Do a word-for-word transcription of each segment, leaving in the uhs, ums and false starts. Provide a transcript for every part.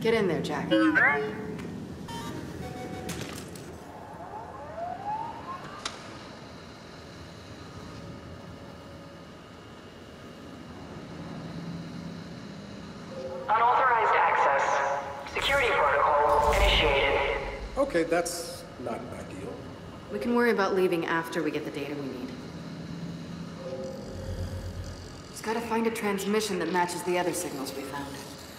Get in there, Jack. Unauthorized access. Security protocol initiated. Okay, that's not ideal. We can worry about leaving after we get the data we need. Just gotta find a transmission that matches the other signals we found.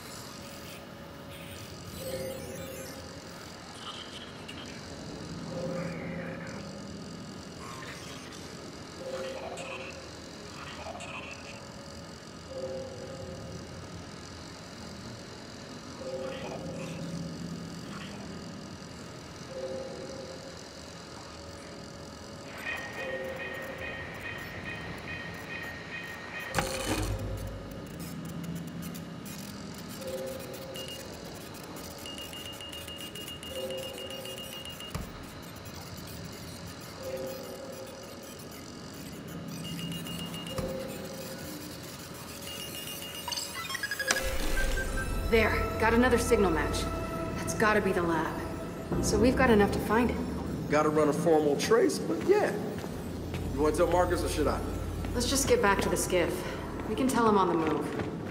There, got another signal match. That's gotta be the lab. So we've got enough to find it. Gotta run a formal trace, but yeah. You want to tell Marcus or should I? Let's just get back to the skiff. We can tell him on the move.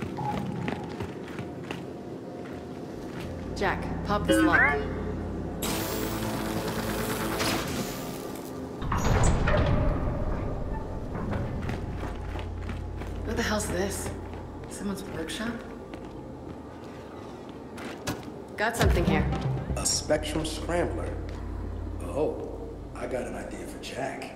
Jack, pop this lock. What the hell's this? Someone's workshop? Got something here. A Spectrum Scrambler. Oh, I got an idea for Jack.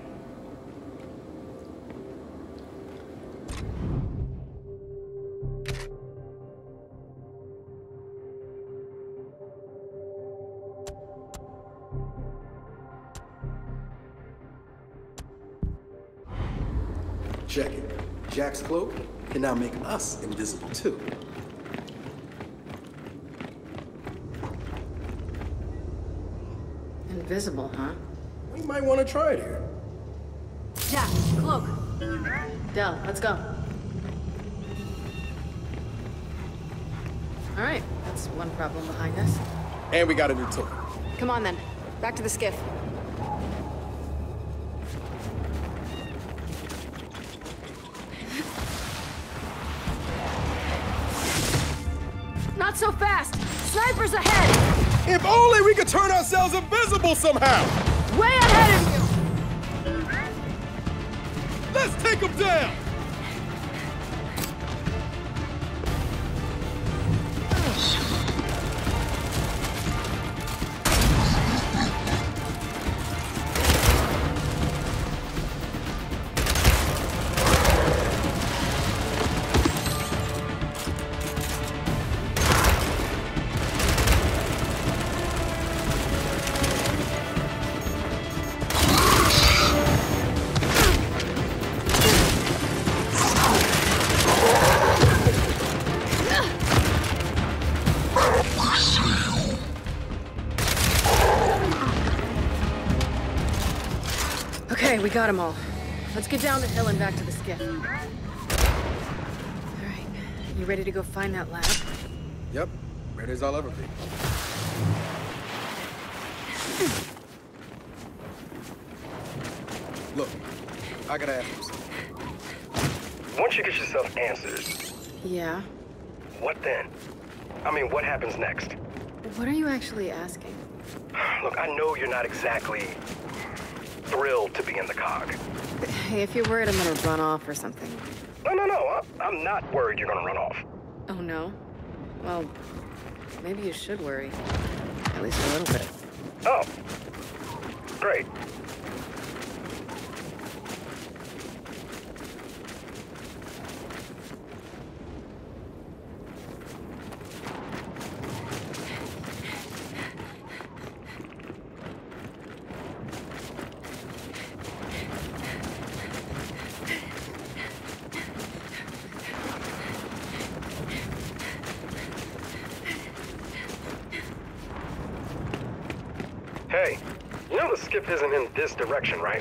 Check it. Jack's cloak can now make us invisible too. Invisible, huh? We might want to try it here. Jack, cloak. Del, let's go. All right, that's one problem behind us. And we got a new tool. Come on then, back to the skiff. Not so fast! Snipers ahead! If only we could turn ourselves invisible somehow! Way ahead of you! Let's take them down! Okay, we got them all. Let's get down the hill and back to the skiff. All right, you ready to go find that lab? Yep, ready as I'll ever be. Look, I gotta ask you something. Once you get yourself answers, Yeah? what then? I mean, what happens next? What are you actually asking? Look, I know you're not exactly thrilled to be in the cog. Hey, if you're worried I'm gonna run off or something. No, no, no, I- I'm not worried you're gonna run off. Oh, no? Well, maybe you should worry. At least a little bit. Oh, great. Hey, you know the skip isn't in this direction, right?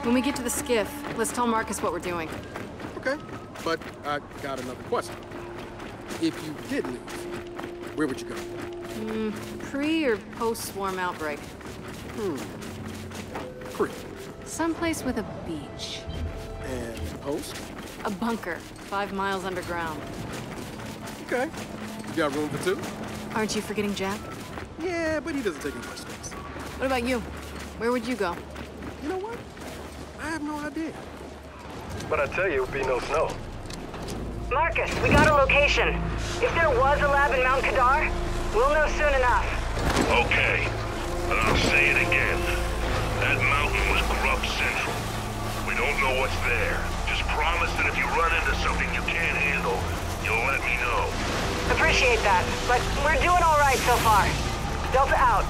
When we get to the skiff, let's tell Marcus what we're doing. Okay, but I got another question. If you did leave, where would you go? Mm, pre or post-swarm outbreak? Hmm. Pre. Someplace with a beach. And post? A bunker, five miles underground. Okay. You got room for two? Aren't you forgetting Jack? Yeah, but he doesn't take up much space. What about you? Where would you go? You know what? I have no idea. But I tell you, it'd be no snow. Marcus, we got a location. If there was a lab in Mount Kadar, we'll know soon enough. Okay, and I'll say it again. That mountain was Grub Central. We don't know what's there. Just promise that if you run into something you can't handle, you'll let me know. Appreciate that, but we're doing all right so far. Delta out.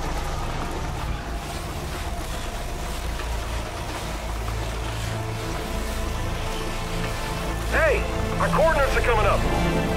Hey, our coordinates are coming up.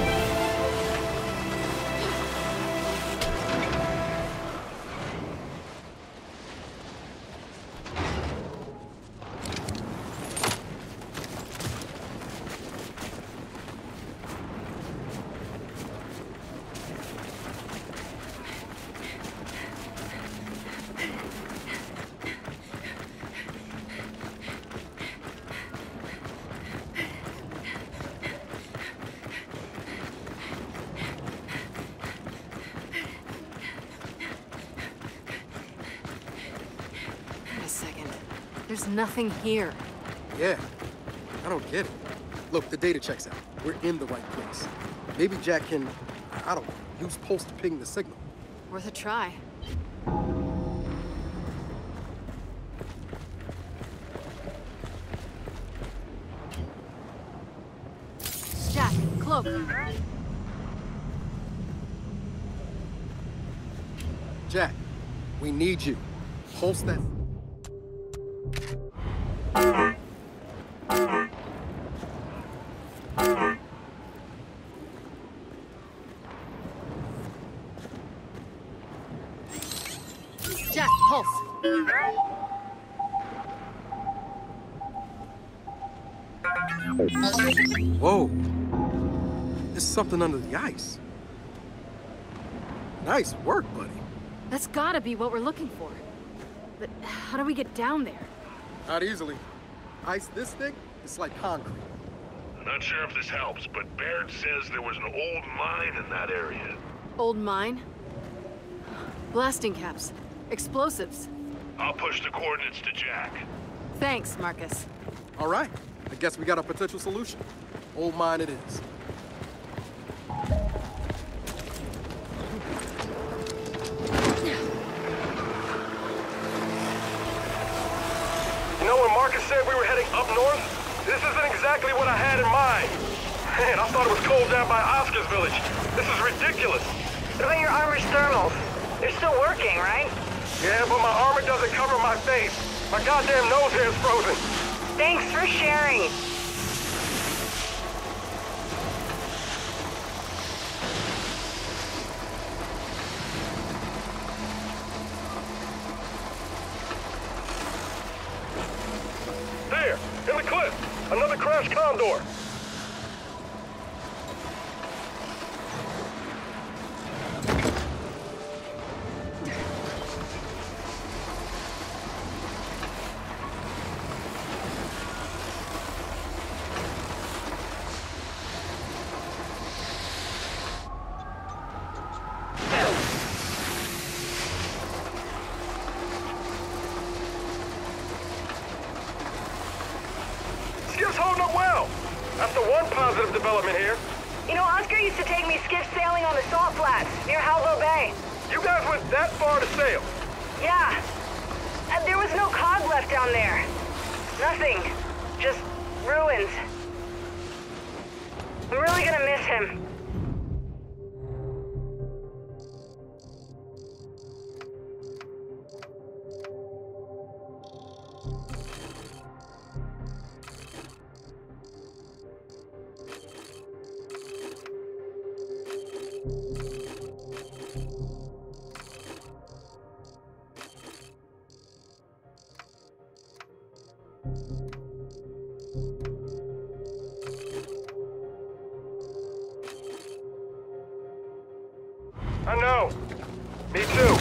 Wait a second. There's nothing here. Yeah, I don't get it. Look, the data checks out. We're in the right place. Maybe Jack can, I don't know, use Pulse to ping the signal. Worth a try. Jack, cloak. Jack, we need you. Pulse that. Jack, pulse. Whoa. There's something under the ice. Nice work, buddy. That's gotta be what we're looking for. But how do we get down there? Not easily. Ice this thick, it's like concrete. Not sure if this helps, but Baird says there was an old mine in that area. Old mine? Blasting caps. Explosives. I'll push the coordinates to Jack. Thanks, Marcus. All right, I guess we got a potential solution. Old mine it is. You know when Marcus said we were heading up north? This isn't exactly what I had in mind. Man, I thought it was cold down by Oscar's village. This is ridiculous. What about your armor's thermals? They're still working, right? Yeah, but my armor doesn't cover my face. My goddamn nose hair is frozen. Thanks for sharing. There, in the cliff. Another crashed Condor. Skip's holding up well. That's the one positive development here. You know, Oscar used to take me skiff sailing on the salt flats near Halvo Bay. You guys went that far to sail. Yeah. Uh, there was no cog left down there. Nothing. Just ruins. I'm really gonna miss him. You I know. Me too.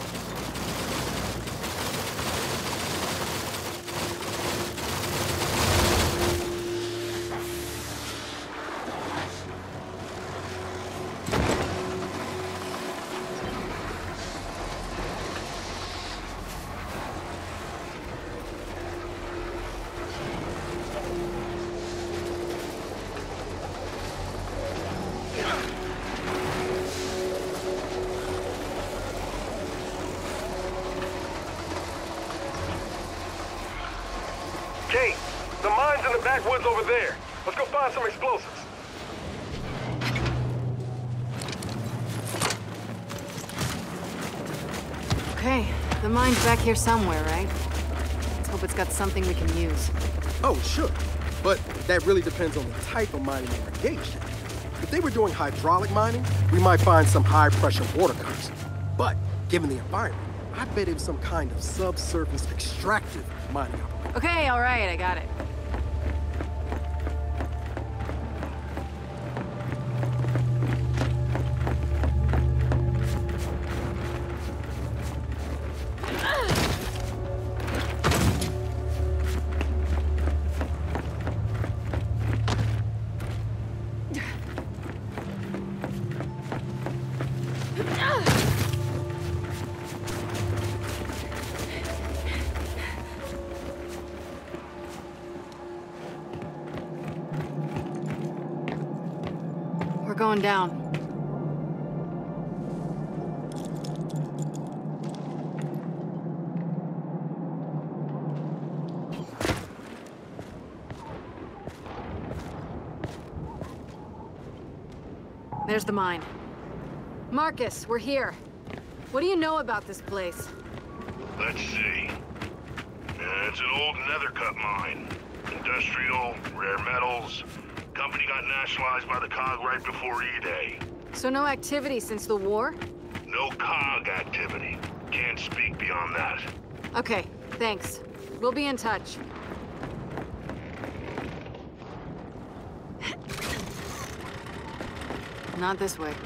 Kate, the mine's in the backwoods over there. Let's go find some explosives. Okay, the mine's back here somewhere, right? Let's hope it's got something we can use. Oh, sure. But that really depends on the type of mining they were engaged in. If they were doing hydraulic mining, we might find some high-pressure water cutters. But given the environment, I bet it was some kind of subsurface extractive mining operation. Okay, all right, I got it. We're going down. There's the mine. Marcus, we're here. What do you know about this place? Let's see. Uh, it's an old nether-cut mine. Industrial, rare metals. Company got nationalized by the C O G right before E-Day. So no activity since the war? No C O G activity. Can't speak beyond that. Okay, thanks. We'll be in touch. Not this way.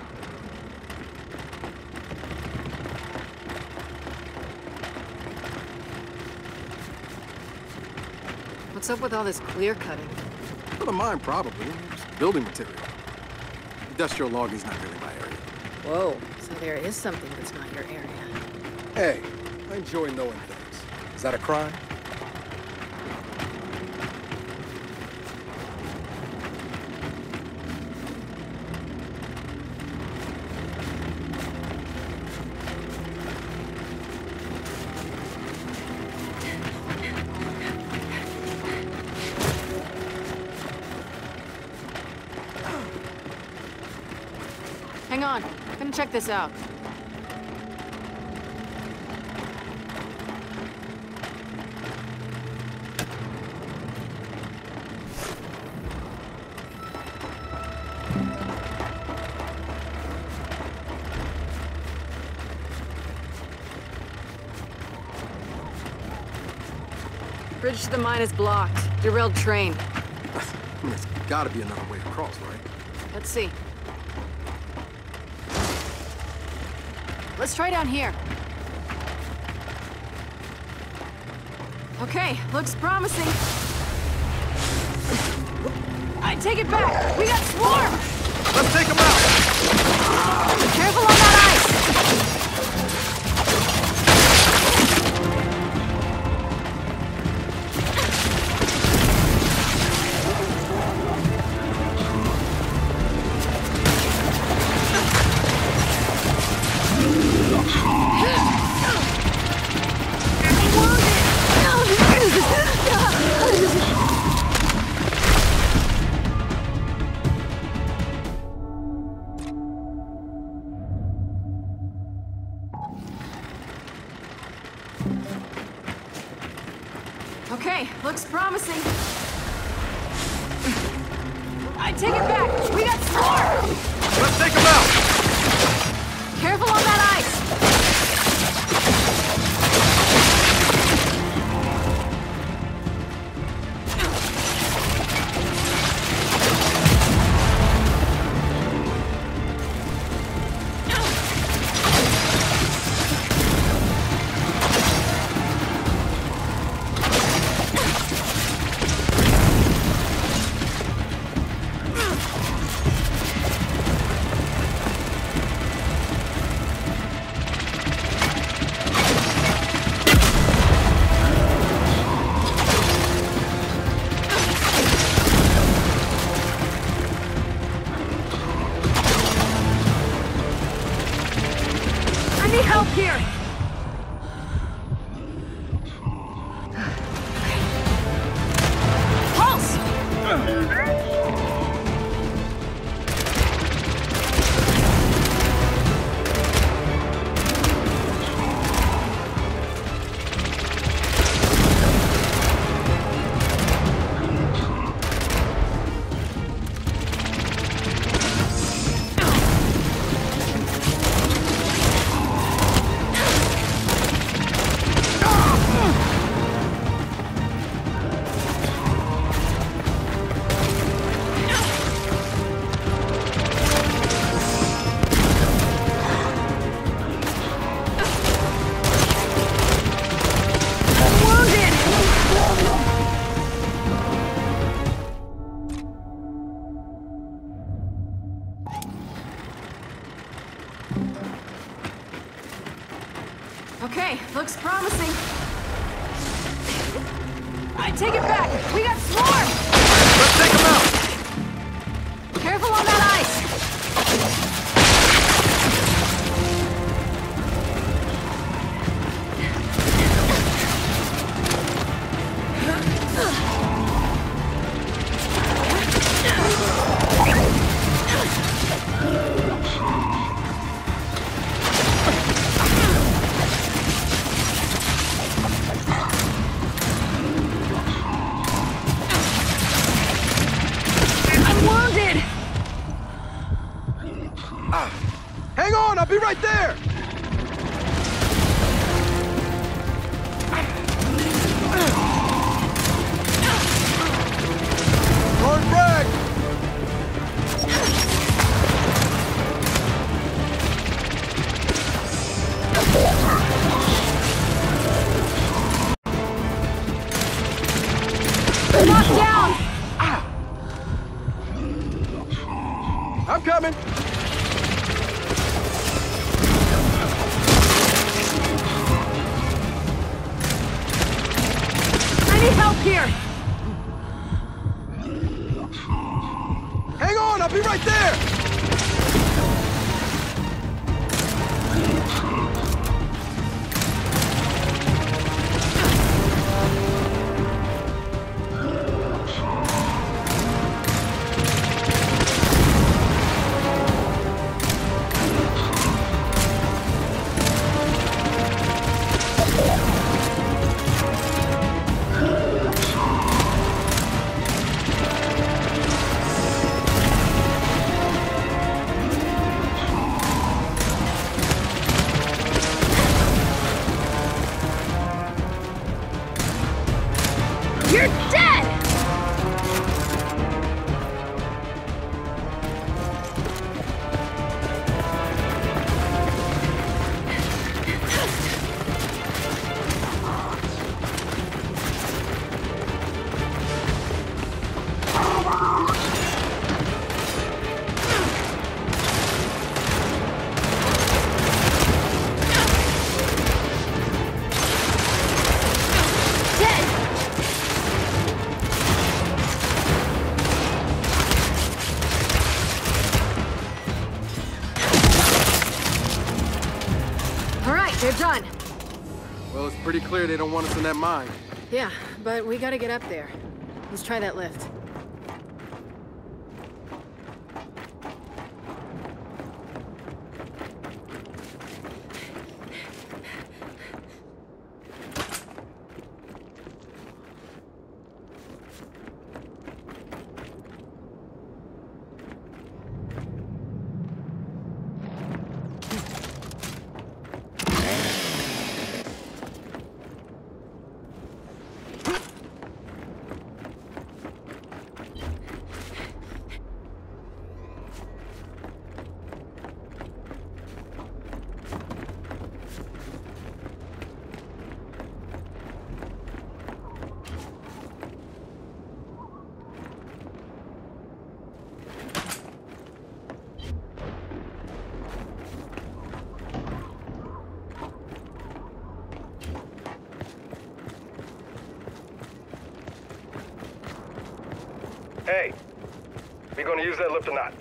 What's up with all this clear cutting? For the mine, probably. Just building material. Industrial logging's not really my area. Whoa, so there is something that's not your area. Hey, I enjoy knowing things. Is that a crime? Hang on, I'm gonna check this out. Bridge to the mine is blocked. Derailed train. There's gotta be another way across, right? Let's see. Let's try down here. Okay, looks promising. I take it back. We got swarm. Let's take them out. Careful on that ice. Okay, looks promising. I take it back. We got swarm. Let's take them out. Careful on that ice. here! Okay, looks promising. I take it back! We got Swarm! Let's take him out! Careful on that ice! Hang on, I'll be right there! Throwing frag! Knocked down! I'm coming! I need help here! Hang on, I'll be right there! You're dead! They're done. Well, it's pretty clear they don't want us in that mine. Yeah, but we gotta get up there. Let's try that lift. Hey, we gonna use that lift or not?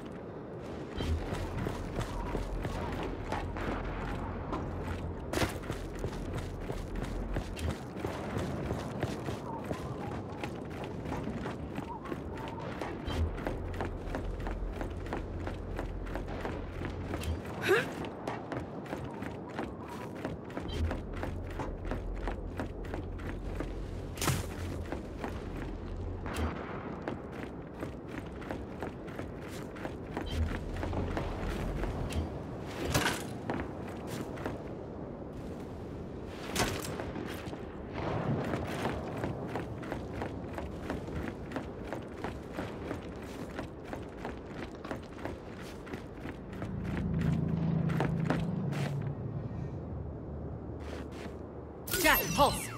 Jack, pulse.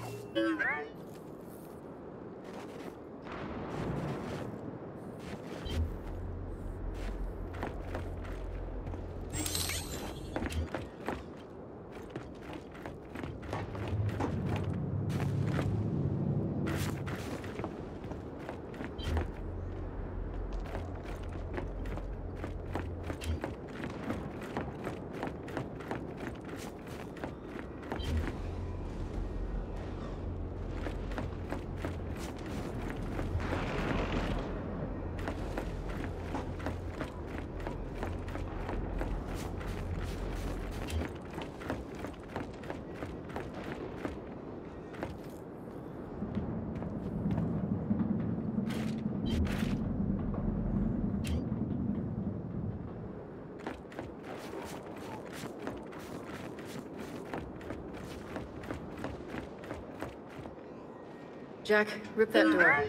Jack, rip that door.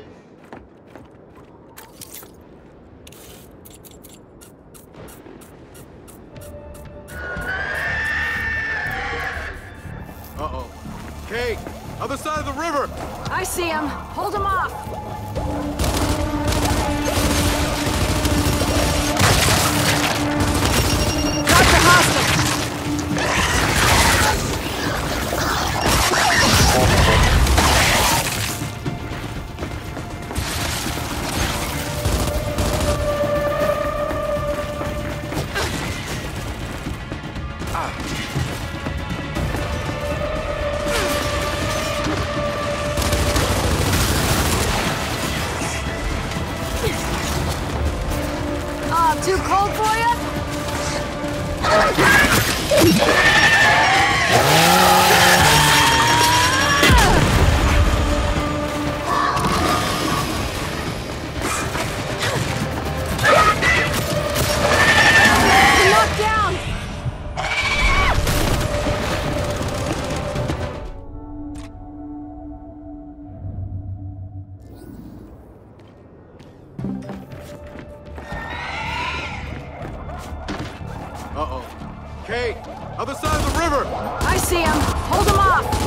Uh-oh. Kate! Other side of the river! I see him. Hold him off. Got the hostage. Too cold for you? Knocked down. Uh-oh. Kate! Other side of the river! I see him. Hold him off.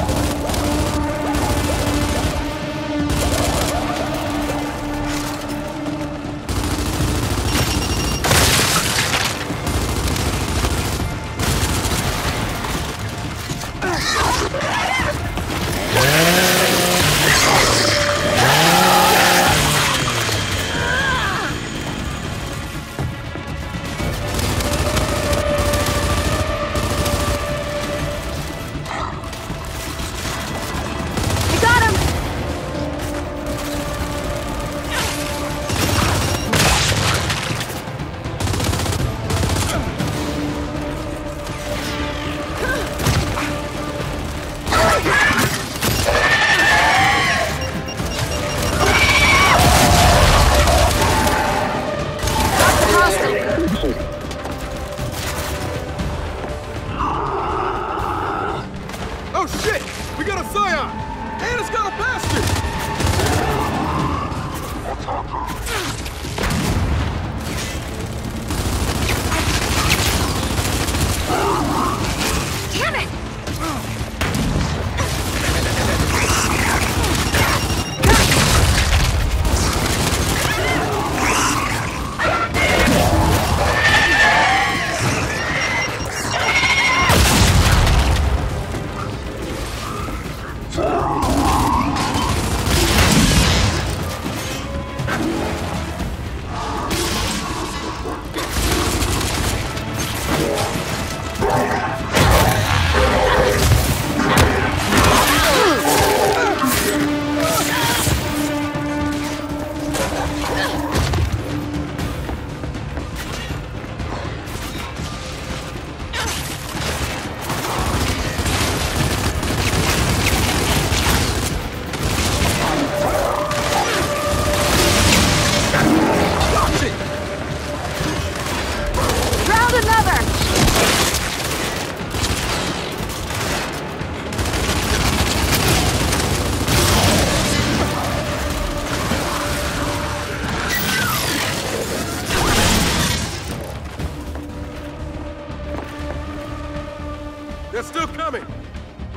Oh shit! We got a Scion! And it's got a bastard! Damn it!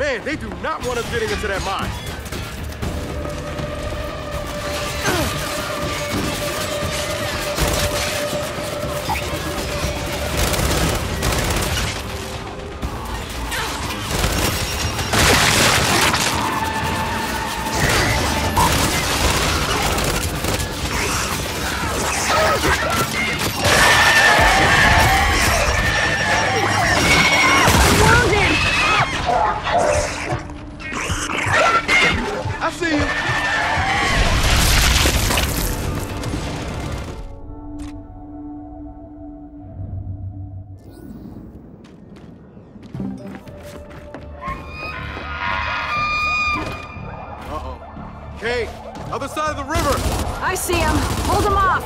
Man, they do not want us getting into that mine. I see you. Uh-oh. Kate, other side of the river. I see him. Hold him off.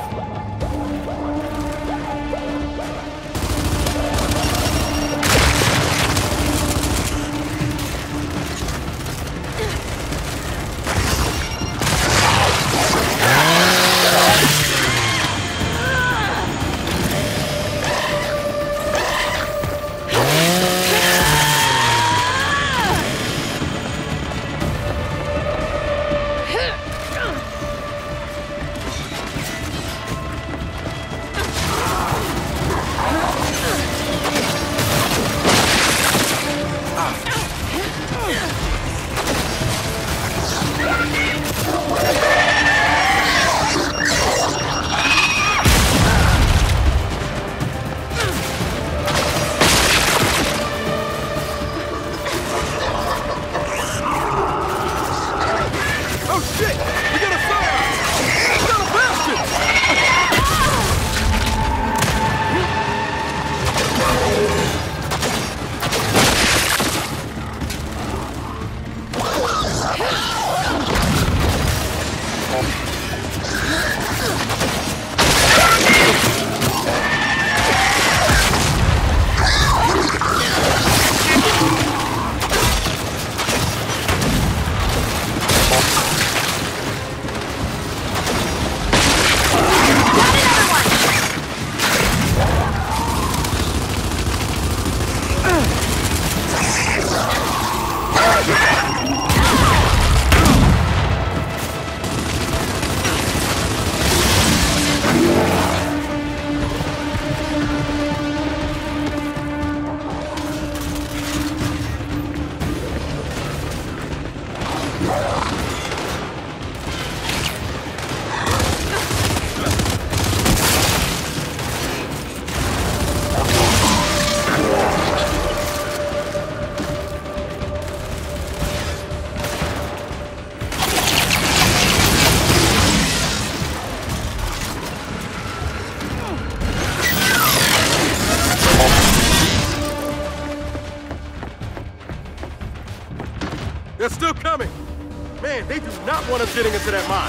They're still coming. Man, they do not want us getting into that mine.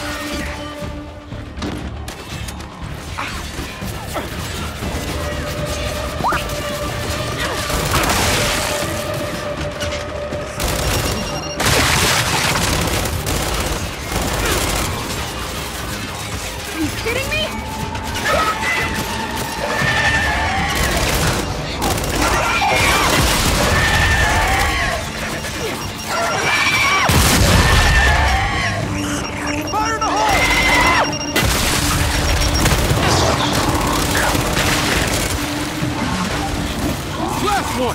Are you kidding me? One.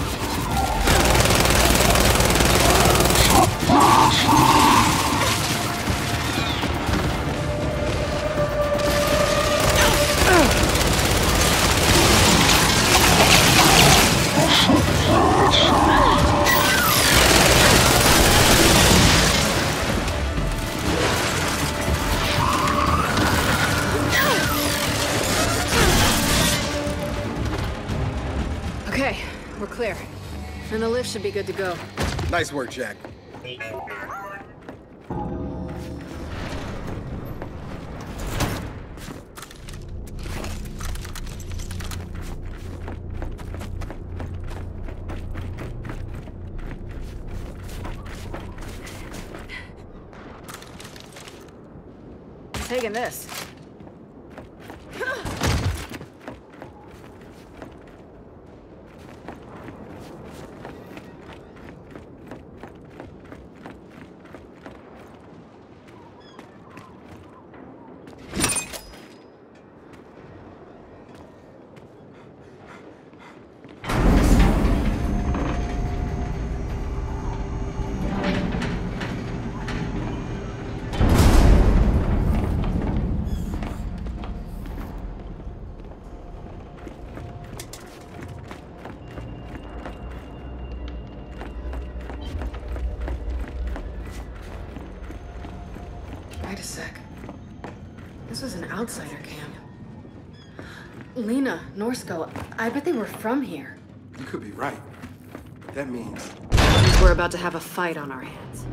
Okay, we're clear. And the lift should be good to go. Nice work, Jack. Taking this. outsider camp. Lena, Norsko, I bet they were from here. You could be right. That means... We're about to have a fight on our hands.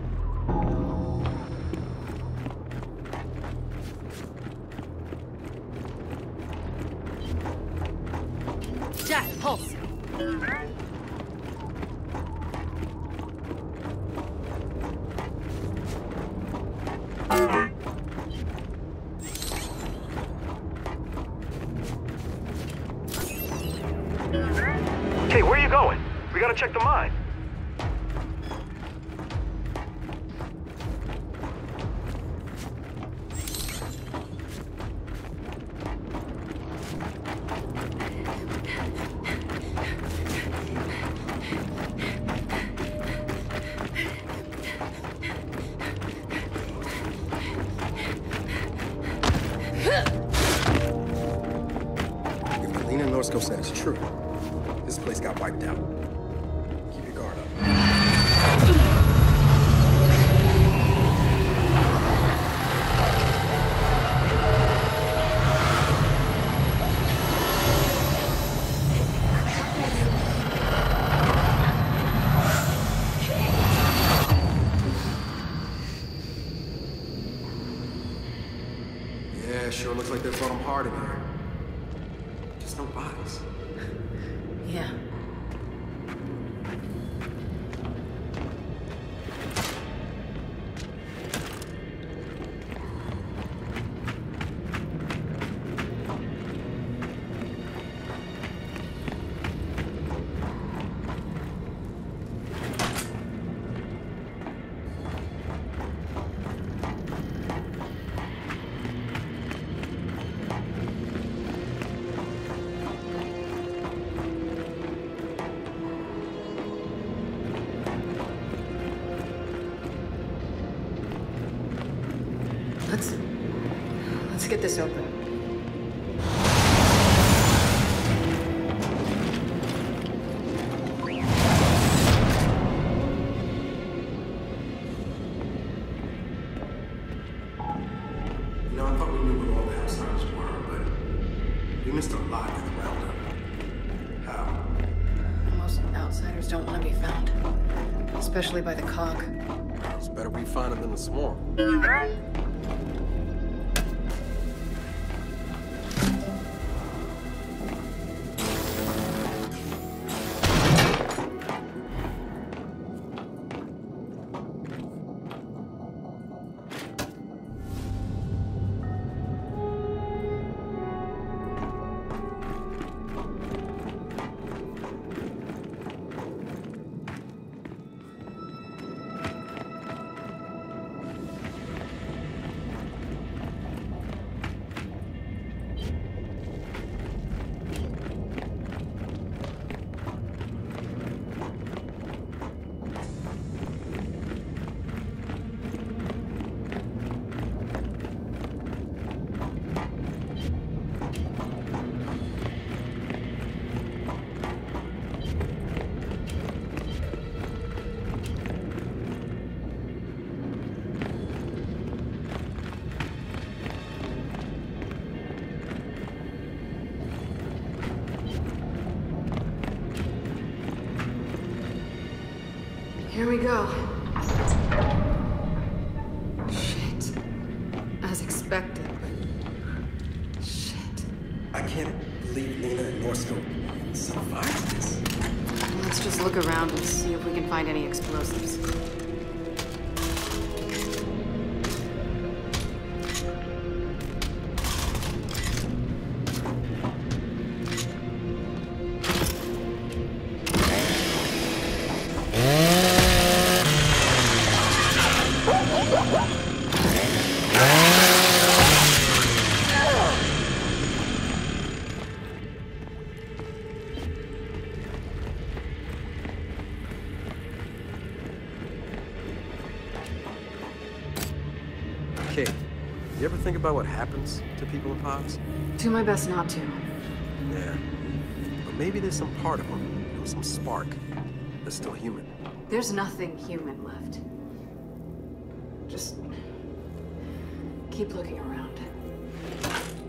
Jack, pulse. Okay, where are you going? We gotta check the mine. If the Lena Norsko said it's true, this place got wiped out. Keep your guard up. Yeah, sure looks like they fought them hard in here. Just no bodies. Yeah. Let's... let's get this open. You know, I thought we knew where all the outsiders were, but we missed a lot in the roundup. How? Most outsiders don't want to be found. Especially by the cog. It's better we find them than the swarm. Here we go. Shit. As expected, but... shit. I can't believe Lena and Norsko survived this. Let's just look around and see if we can find any explosives. Kate, you ever think about what happens to people in pods? Do my best not to. Yeah. But maybe there's some part of them, you know, some spark, that's still human. There's nothing human left. Just keep looking around.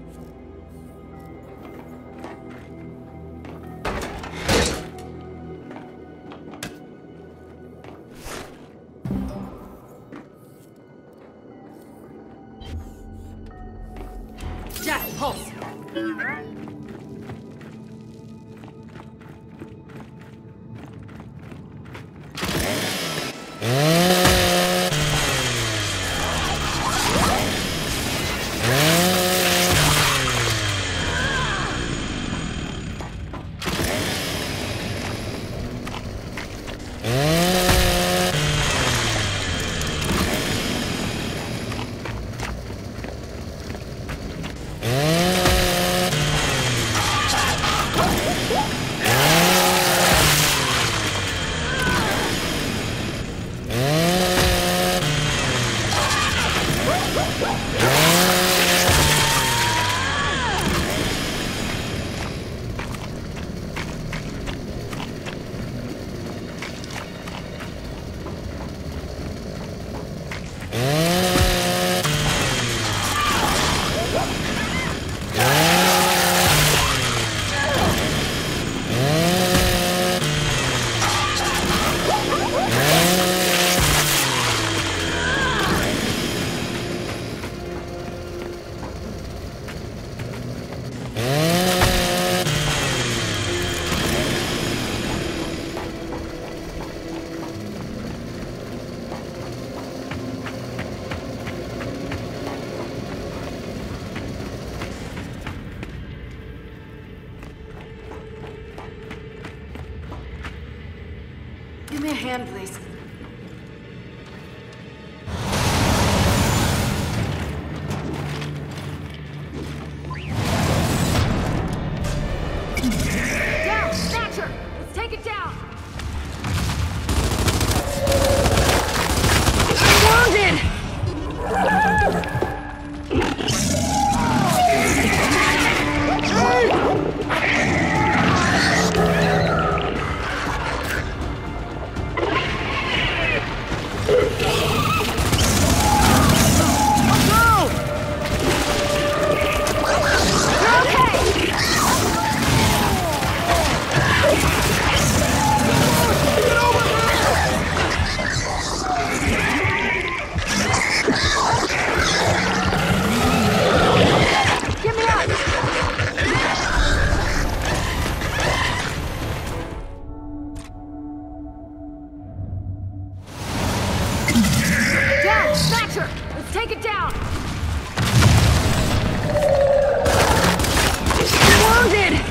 Give me a hand, please. Down! Snatcher! Let's take it down! Wounded! Let's take it down! Wounded!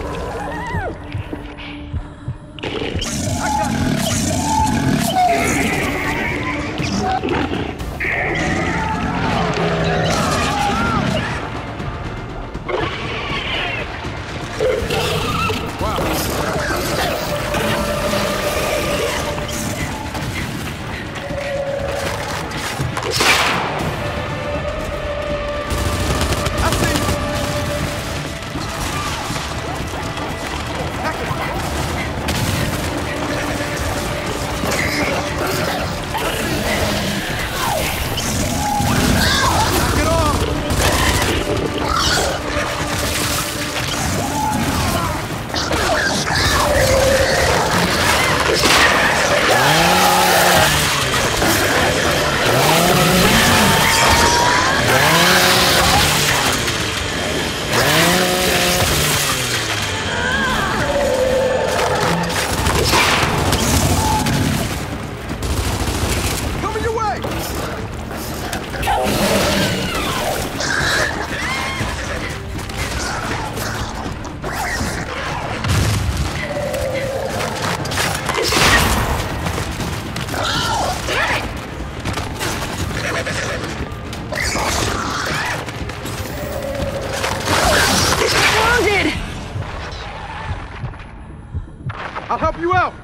I'll help you out!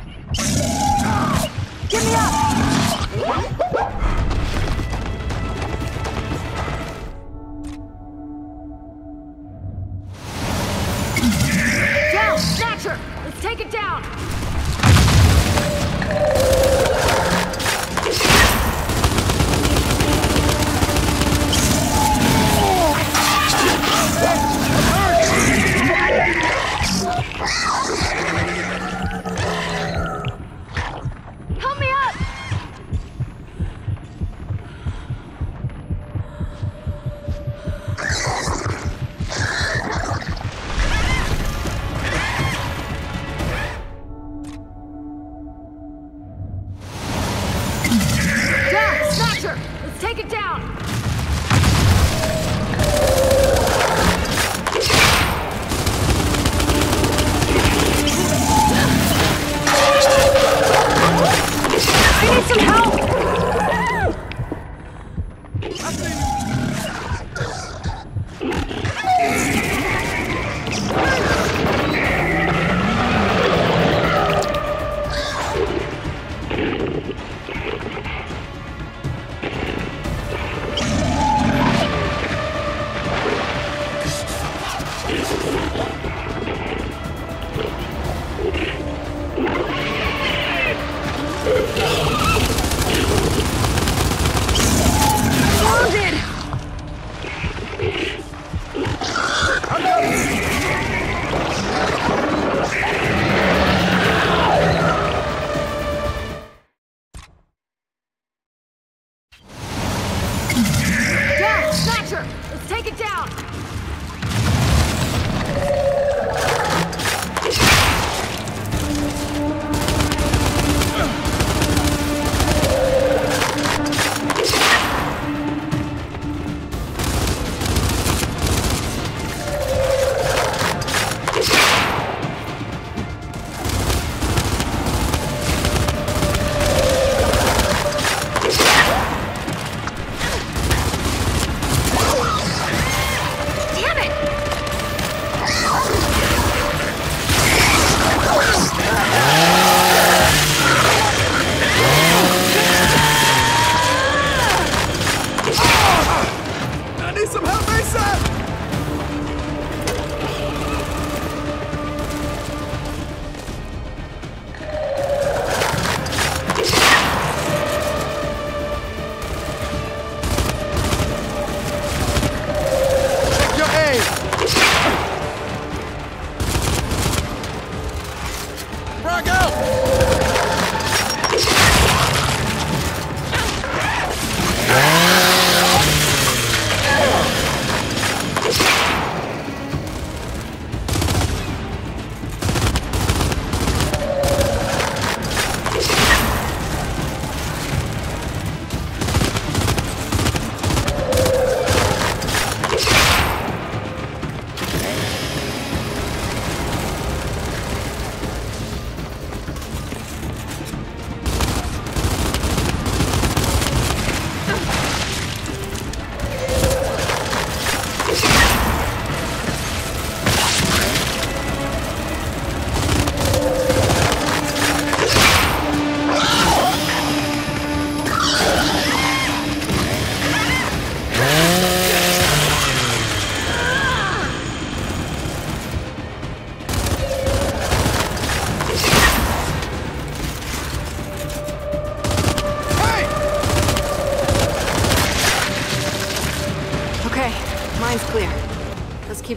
Get me up! Down! Snatcher! Let's take it down!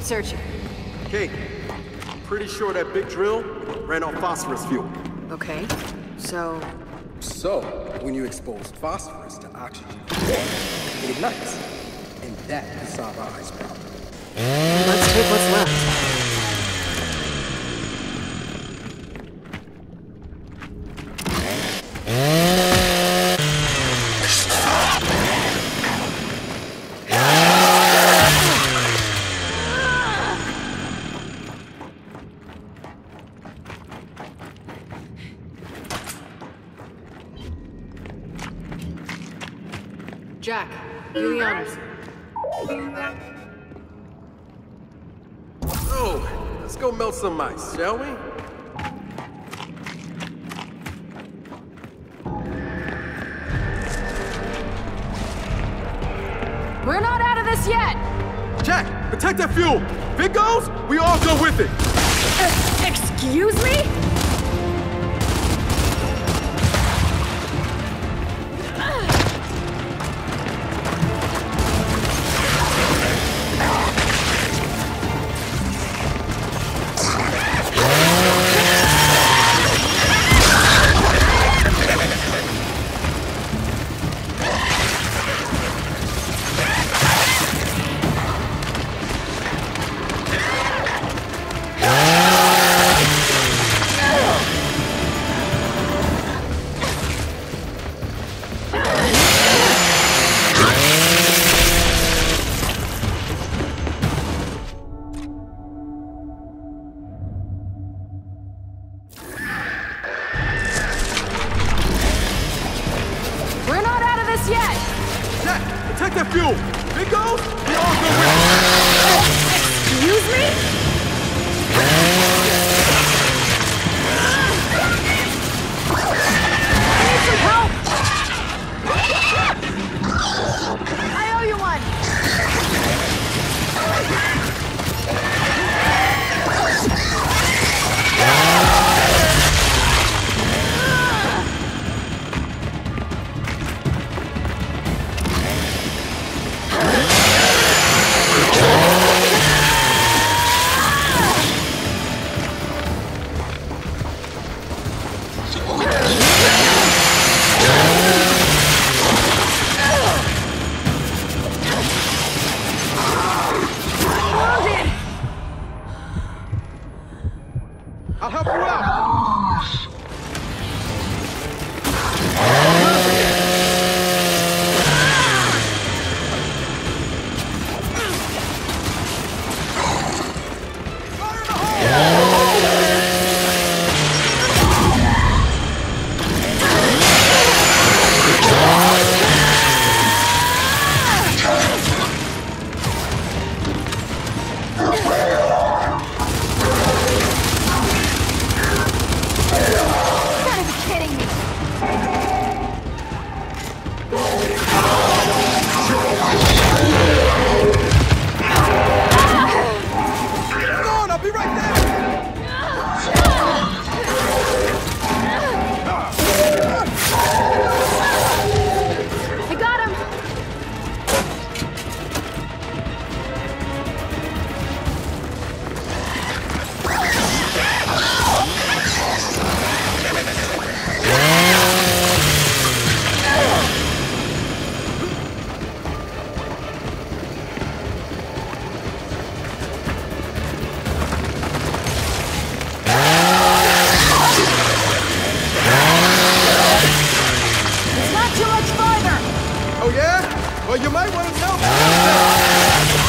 Keep searching. Kate, pretty sure that big drill ran on phosphorus fuel. Okay, so... So, when you expose phosphorus to oxygen, it ignites. And that can solve our ice problem. let's take what's left. Jack, do the honors. Oh, let's go melt some ice, shall we? We're not out of this yet! Jack, protect that fuel! If it goes, we all go with it! Uh, excuse me? Protect that fuel! If it goes, we all go with it! Excuse me? I need some help! I owe you one! I'll help you out! Oh yeah? Well, you might want to tell me.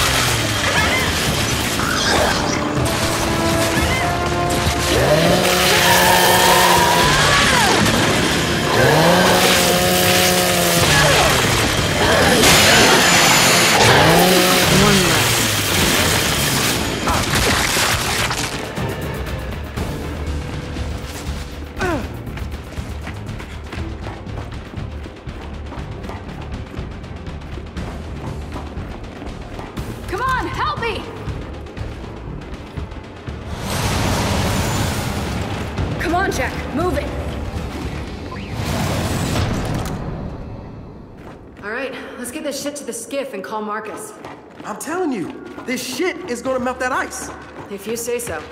Come on, help me! Come on, Jack, move it! All right, let's get this shit to the skiff and call Marcus. I'm telling you, This shit is gonna melt that ice. If you say so.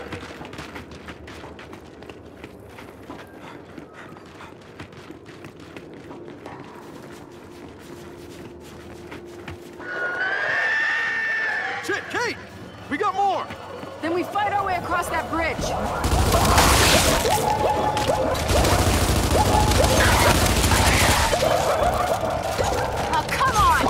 Shit, Kate! We got more! Then we fight our way across that bridge. Oh, come on!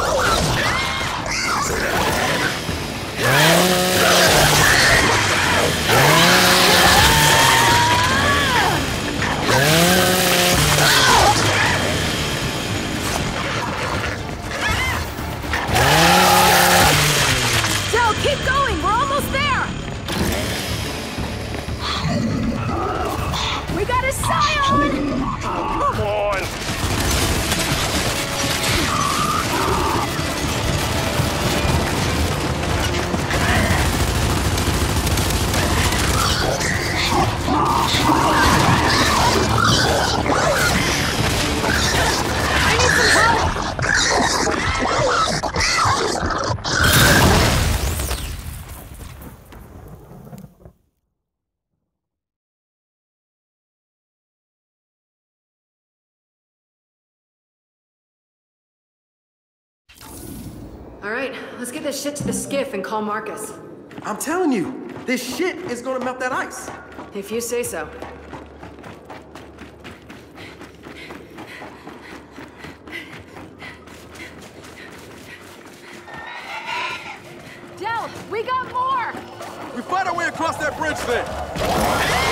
Del, keep going! We're almost there! We got a Scion! Come on! I need some help! All right, let's get this shit to the skiff and call Marcus. I'm telling you, this shit is gonna melt that ice. If you say so. Del, we got more! We fight our way across that bridge then.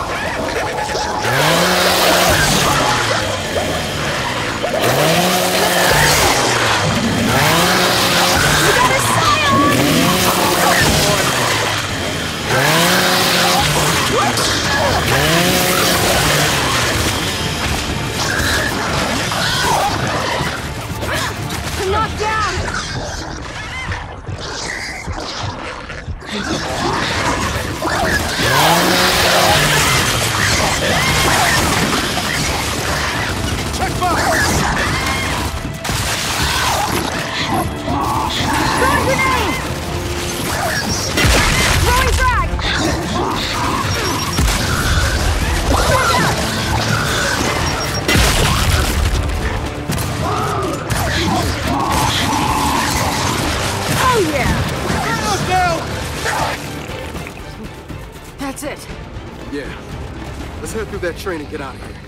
We got a Scion! I'm knocked down! Check fire! Throwing grenade! Throwing frag! Frag out! Oh yeah! That's it. Yeah. Let's head through that train and get out of here.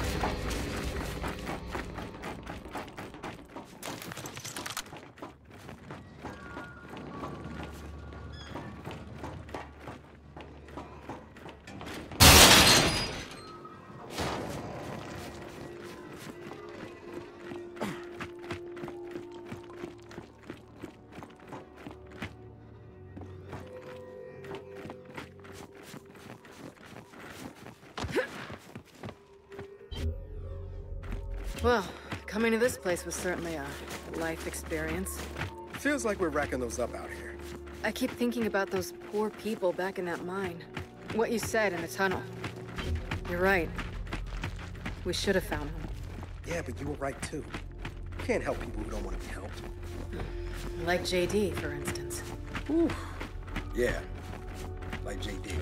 Well, coming to this place was certainly a life experience. Feels like we're racking those up out here. I keep thinking about those poor people back in that mine. What you said in the tunnel. You're right. We should have found them. Yeah, but you were right too. You can't help people who don't want to be helped. Like J D, for instance. Whew. Yeah, like J D.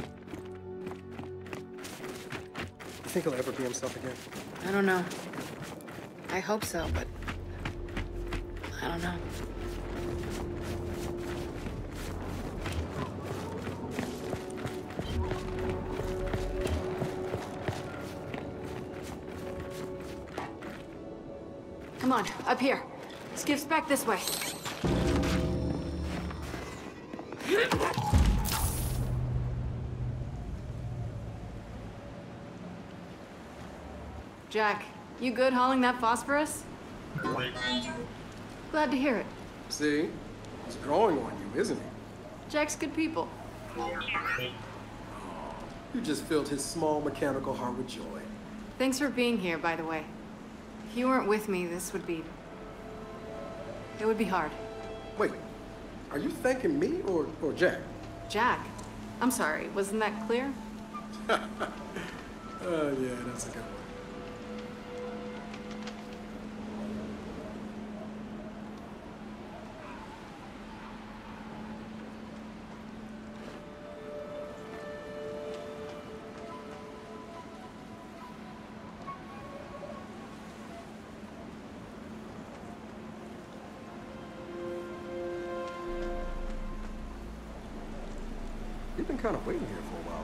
You think he'll ever be himself again? I don't know. I hope so, but I don't know. Come on, up here. Skiff's back this way. Jack, you good hauling that phosphorus? Glad to hear it. See? He's growing on you, isn't he? Jack's good people. You just filled his small mechanical heart with joy. Thanks for being here, by the way. If you weren't with me, this would be... It would be hard. Wait, are you thanking me or, or Jack? Jack? I'm sorry, wasn't that clear? Uh, yeah, that's a good one. kind of waiting here for a while.